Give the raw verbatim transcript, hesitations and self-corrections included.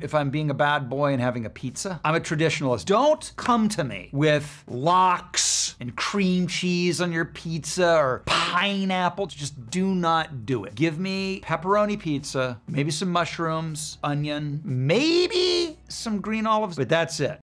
if I'm being a bad boy and having a pizza. I'm a traditionalist. Don't come to me with lox and cream cheese on your pizza or pineapple. Just do not do it. Give me pepperoni pizza, maybe some mushrooms, onion, maybe some green olives, but that's it.